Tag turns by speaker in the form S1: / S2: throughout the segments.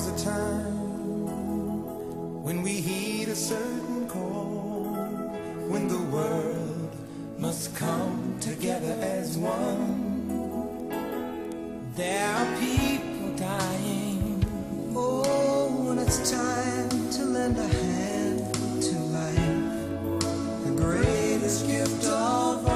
S1: There's a time when we heed a certain call, when the world must come together as one. There are people dying. Oh, when it's time to lend a hand to life, the greatest gift of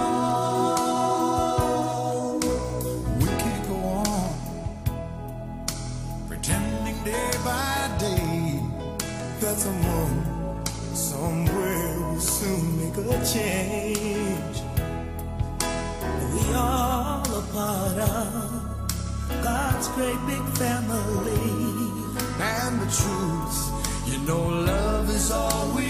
S1: all. We can't go on pretending day by day that someone somewhere will soon make a change. We all a part of God's great big family. And the truth, you know, love is all we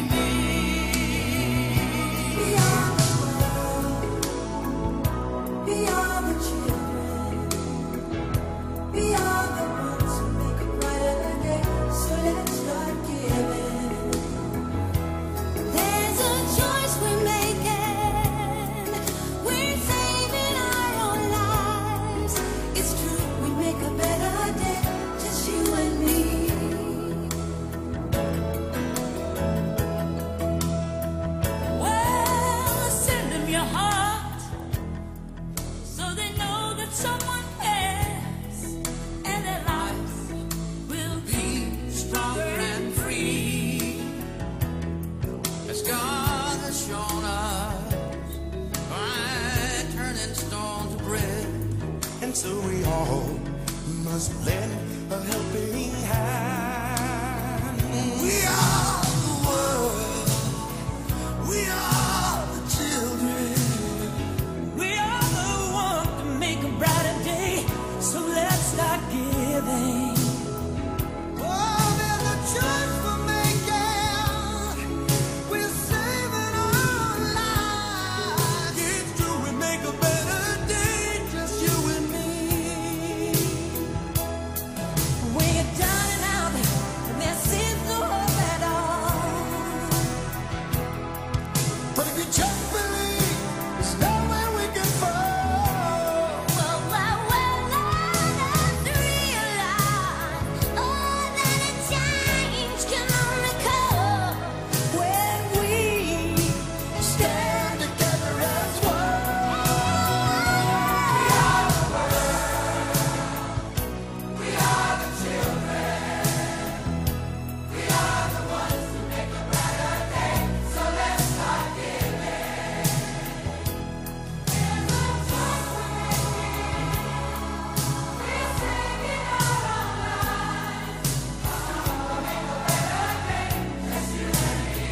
S1: need. We are the world, we are the children, we are the ones who make a brighter day. So let's start giving.
S2: There's a choice we're making. We're saving our own lives. It's true, we make a better day, just you and me. Well, send them your heart so they know that someone cares, and their lives will be
S1: Stronger and free, as God has shown us, by turning stone to bread. And so we all must lend a helping hand. We are the world, we are the children,
S2: We are the one to make a brighter day, so let's start giving.
S1: oh, there's a choice we're making. We're saving our lives. It's true, we make a better day, just you and me.
S2: When you're down and out, and there seems no hope at all.
S1: But if you just believe, there's nowhere we can fall.
S2: Well, let's realize, oh, that a change can only come when we
S1: Stand together as one. We are the children. We are the ones who make a brighter day. So let's start giving. There's a choice we're making. We're saving our own lives. We'll make a better day, just you and me.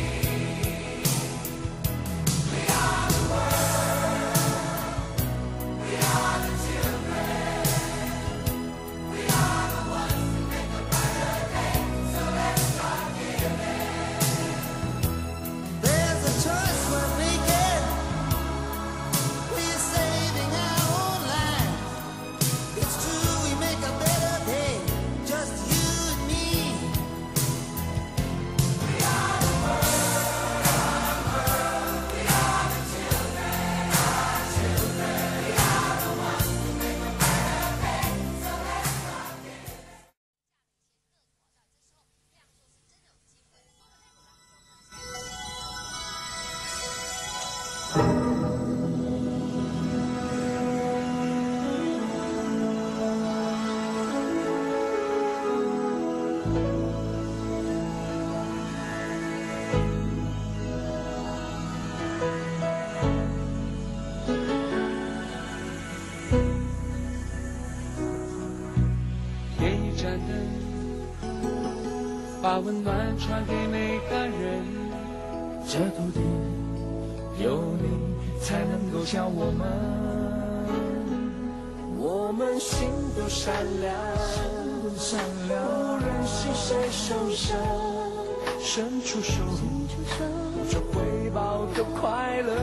S1: We are the world. We are the children. We are the ones who make a brighter day. So let's start giving. There's a choice we're making. We're saving our own lives. It's true, we make a better day, just you and me. We are the world. We are the children. Our children. We are the ones who make a better day. So let's start giving.
S3: 点一盏灯，把温暖传给每个人。这土地有你，才能够像我们。我们心都善良，不忍心谁受伤，伸出手，不求回报的快乐。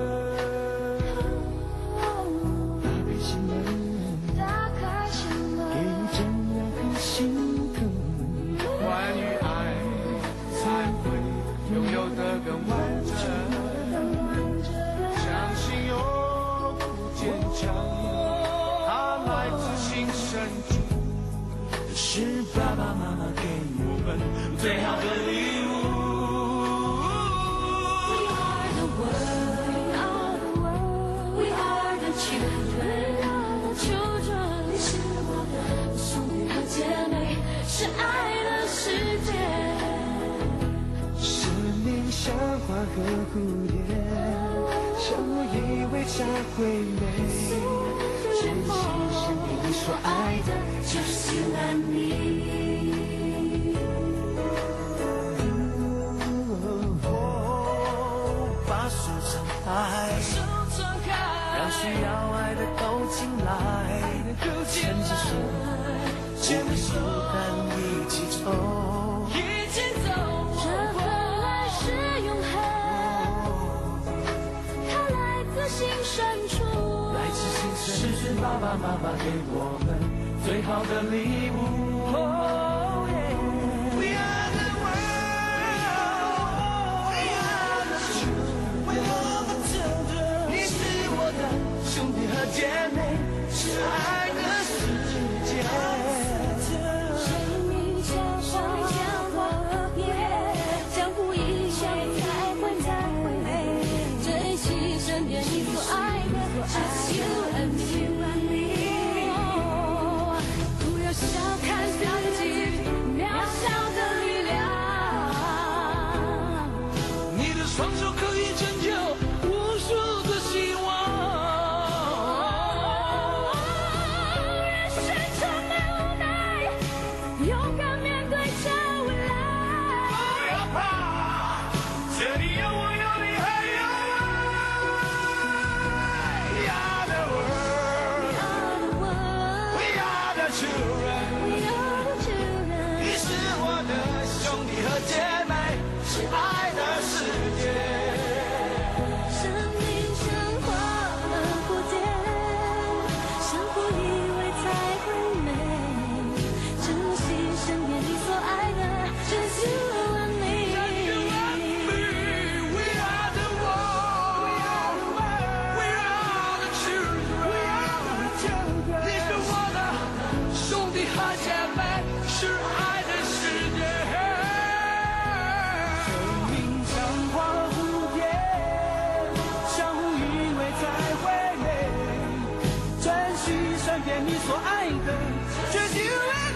S3: 打开心门，给予这样很心疼。关于爱，才会拥有的更完整。相信有不坚强，它来自心深处，是爸爸妈妈。 最好的礼物。
S2: We are the world, we are the children,你是我的兄弟和姐妹，是爱的世界。
S3: 生命像花和蝴蝶，相互依偎才会美。珍惜身边你所爱的，
S2: 就是you and me。
S3: 把手张开，让需要爱的都进来，牵着手，肩并不敢一起走，
S2: 这份爱是永恒，它来自心深处，
S3: 来自心深处，是爸爸妈妈给我们最好的礼物。We are the world, we are the children, we are the children。你是我的兄弟和姐妹，是爱的世界。
S2: 生命像花和叶，相互依偎才会美。珍惜身边你所爱的，Just you and me。不要小看自己渺小的力量，
S3: 你的双手可以拯救无数的希望。
S2: 人生充满无奈，勇敢面对着未来。
S3: 不要怕，这里有我，有你，还有爱。We are the world, we are the children。你是我的兄弟和姐妹，是爱的世界。
S2: 生命像花和蝴蝶，相互依偎才会美。珍惜身边你所爱的，Just you and me。
S3: We are the world, we are the children。你是我的兄弟和姐妹，是爱的世界。生命像花和蝴蝶，相互依偎才会美。珍惜身边你所爱的，Just you and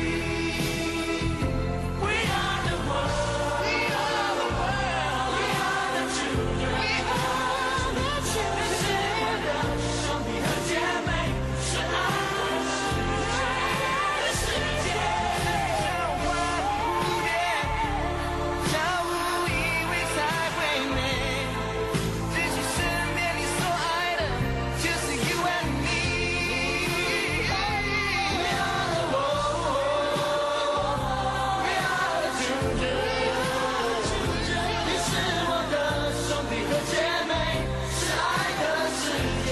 S3: me。We are the world, we are the world, we are the children。你是我的兄弟和姐妹，是爱的世界。像花和蝴蝶，相互依偎才会美。珍惜身边你所爱的，就是 you and me。We are the world, we are the children。你是我的兄弟和姐妹，是爱的世界。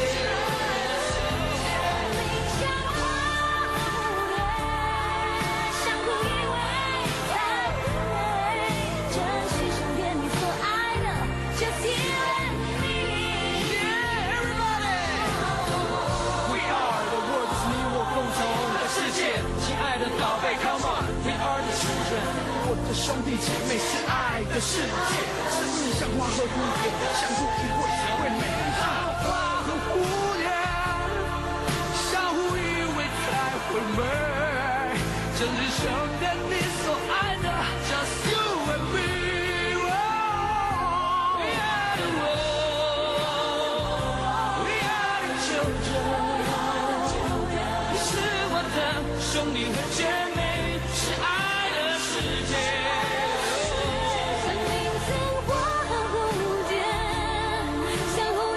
S2: 像花和蝴蝶，相互依偎才会美。珍惜身边你所爱的，Just you and me。
S3: We are the world， 是你我共同的世界。亲爱的宝贝 ，Come on，We are the children。我的兄弟姐妹是爱的世界，生命像花和蝴蝶，相互依偎才会美。花和蝴蝶，相互依偎才会美。珍惜身边你所爱的，Just you and me。We are the world, we are the children。你是我的兄弟和姐妹，是爱的世界。
S2: 生命像花和蝴蝶，相互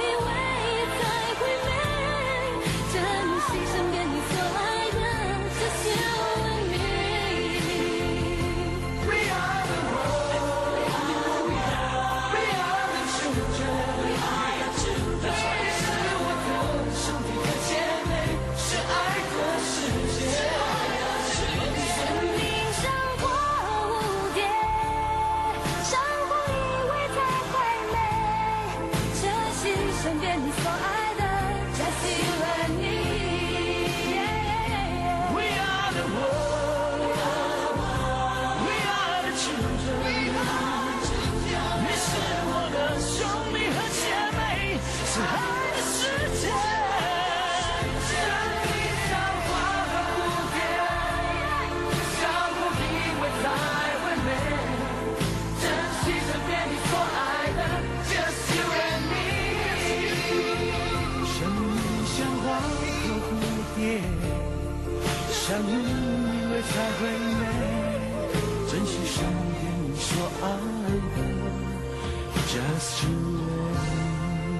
S1: just you and me.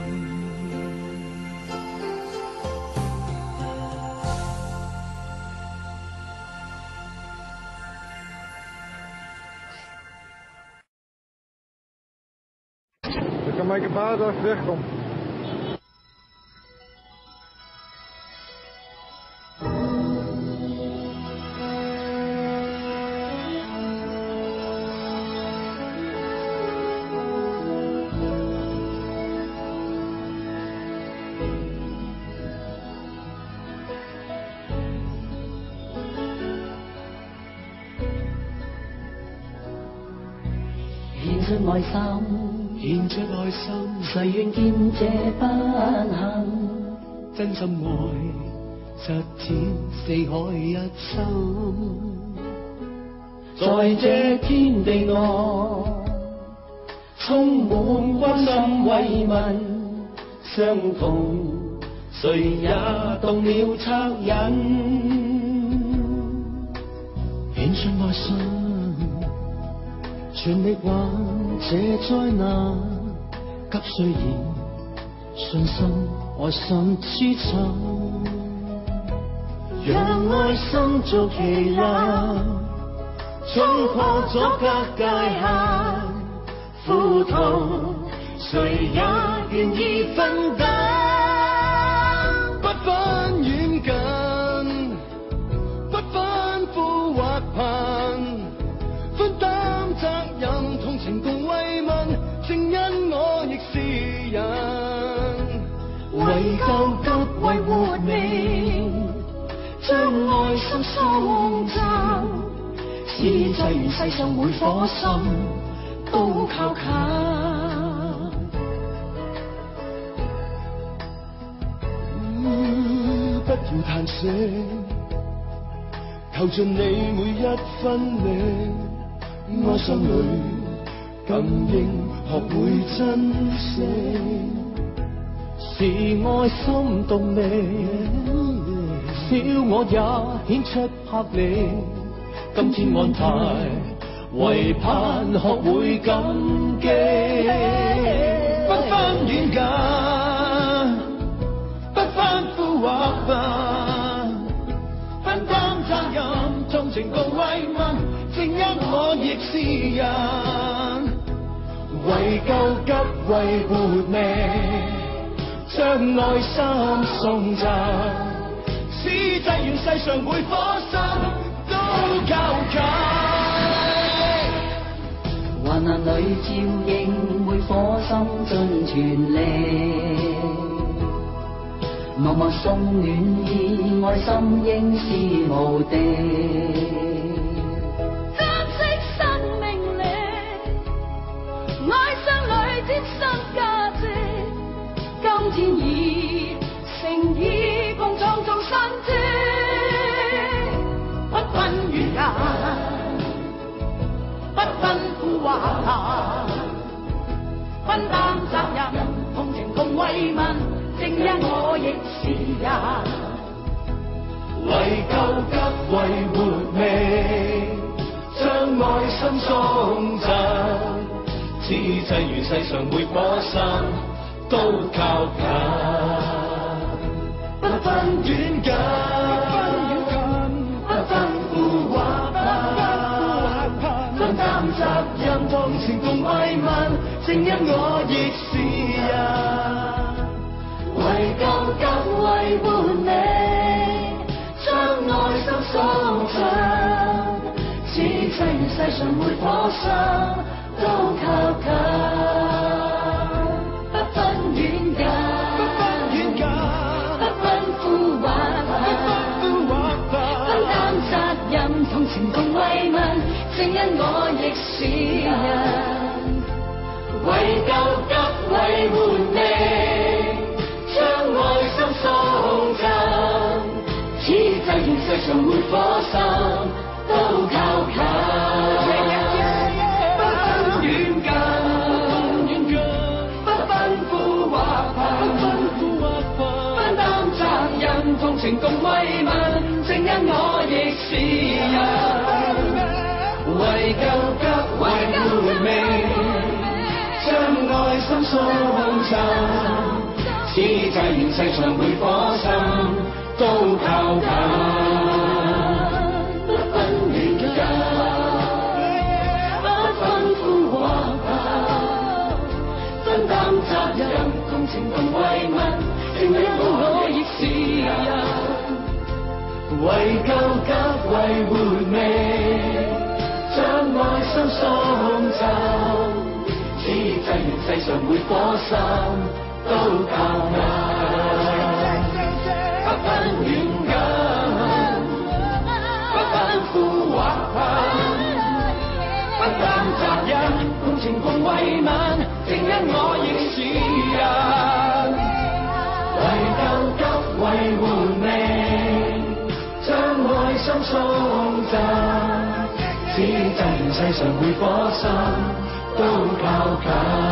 S4: 这个麦克巴的wegkomt.
S5: 獻出愛心，獻出愛心，誓願見這不幸，真心愛，實踐四海一心。在這天地內，充滿關心慰問，相同，誰也動了惻隱，獻出愛心。全力挽這災難，急需然信心愛心支撐，讓愛心做旗艦，衝破咗隔界限，苦痛誰也願意分擔，不分遠近，不分富或貧，分擔責任同情共慰問，正因我亦是人，為救急為活命，將愛心送贈，此際願世上每顆心都靠近，不要嘆息，求盡你每一分力，哀傷裏更應學會珍惜，是愛心動力，小我也顯出魄力，今天安排唯盼學會感激，不分遠近，不分富或貧，分擔責任同情共慰問，正因我亦是人，為救急為活命，將愛心送贈，此際願世上每顆心都靠近，患難裏照應每顆心盡全力，默默送暖意，愛心應是無敵。今天以誠意共創造新天，不分遠近，不分富或貧，分擔責任同情共慰問，正因我亦是人，為救急為活命，將愛心送贈，此際願世上每顆心都靠近，不分遠近，不分富或貧，分擔責任同情共慰問，正因我亦是人，為救急為活命，將愛心送贈，此際願世上每顆心都靠近。同情共慰問，正因我亦是人，為救急為活命，將愛心送贈，此際願世上每顆心都靠近，不分遠近，不分富或貧，分擔責任同情共慰問，正因我亦是人，為救急為活命， 心送贈，此際緣世上每顆心都靠近，不分遠近，不分富或貧，分擔責任，共情共慰問，正因我亦是人，為救急為活命，將愛心送贈。此際緣世上每顆心都靠近，不分遠近，不分富或貧，不擔責任，共情共慰問，正因我亦是人，為救急為活命，將愛心送贈。此際緣世上每顆心都靠近。